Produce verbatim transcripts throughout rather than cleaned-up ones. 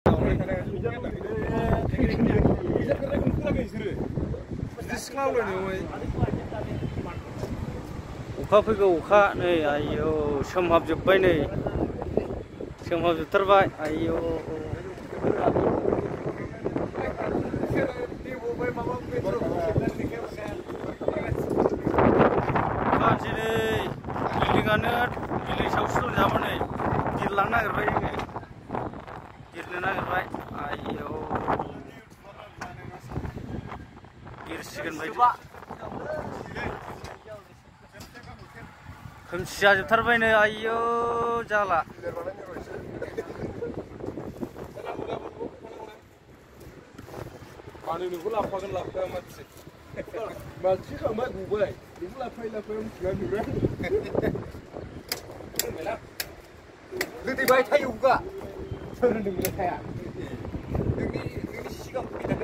अखा फैगौ अखा नै आयौ सोमहाबजोब्बाय नै सोमहाबजोबथारबाय आयौ अखा दिनै बिल्डिंआनो बिल्डिं सायावसो दंजाबो नै गिरलांनो नागिरबाय जोङो गिरनो नागिरबाय आयौ गिरसिगोन बायदि खोमसि जाजोबथारबाय नै आयौ जाला मानो नोंखौ लांफागोन लांफाया मानसि मानसि खांबाय गबाय नोंखौ लाफाय लाफाय मिथिना नुबाय गोदैबाय थायोगा सोर होनदोंमोन थाया नोंनि नोंनि सिगां फैनानै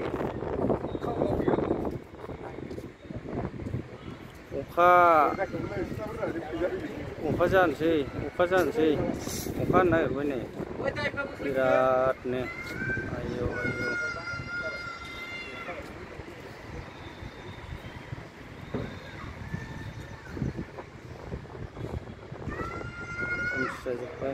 अखा अखा जानोसै अखा जानोसै अखा हानो नागिरबाय नै बिरादनो आयौ आयौ खोमसि जाजोब्बाय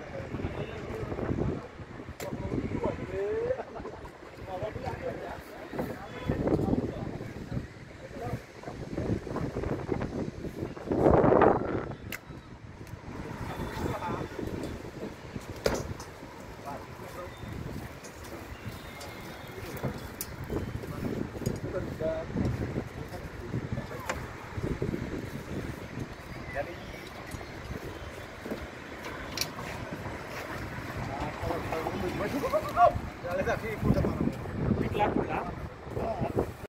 Go, go, go, go, go! Ya le da aquí, puta mano.